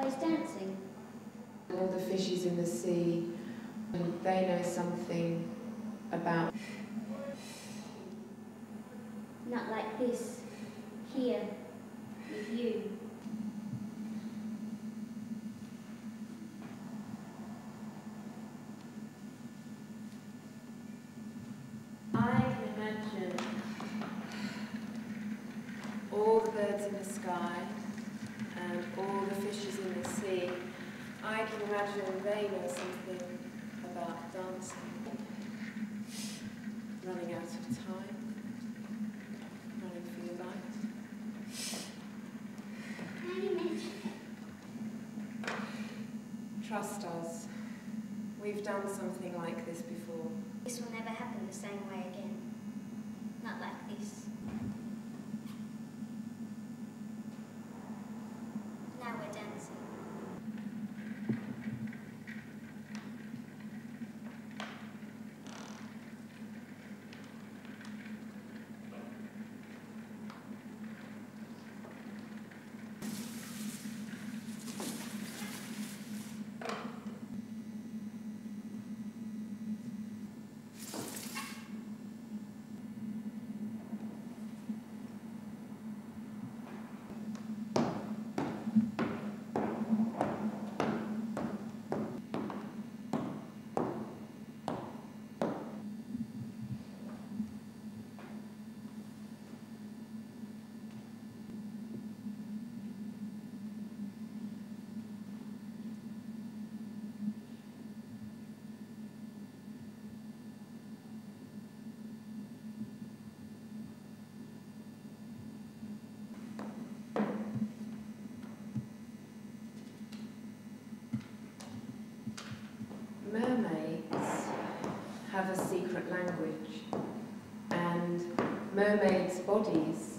always dancing? All the fishes in the sea, and they know something about... Not like this, here, with you. I can imagine all the birds in the sky and all the fishes in the sea. I can imagine they know something about dancing, running out of time, running for your life. Now you mention it. Trust us. We've done something like this before. This will never happen the same way again. Not like this. Now we're dancing. Mermaids have a secret language, and mermaids' bodies.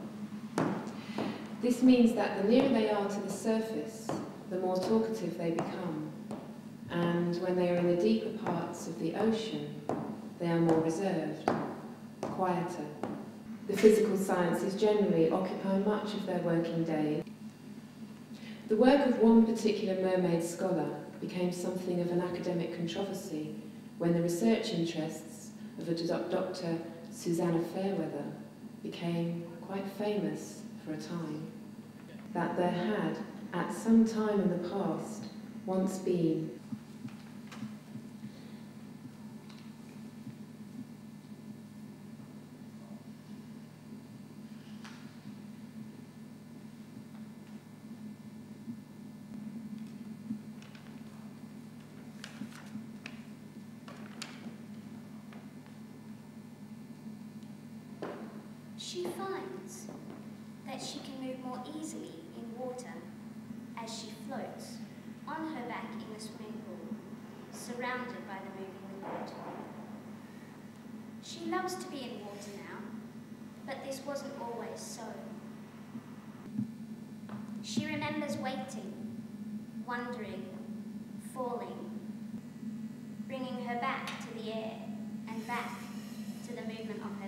This means that the nearer they are to the surface, the more talkative they become, and when they are in the deeper parts of the ocean, they are more reserved, quieter. The physical sciences generally occupy much of their working day. The work of one particular mermaid scholar became something of an academic controversy when the research interests of a Dr. Susanna Fairweather became quite famous for a time. That there had, at some time in the past, once been She finds that she can move more easily in water as she floats on her back in the swimming pool, surrounded by the moving water. She loves to be in water now, but this wasn't always so. She remembers waiting, wondering, falling, bringing her back to the air and back to the movement of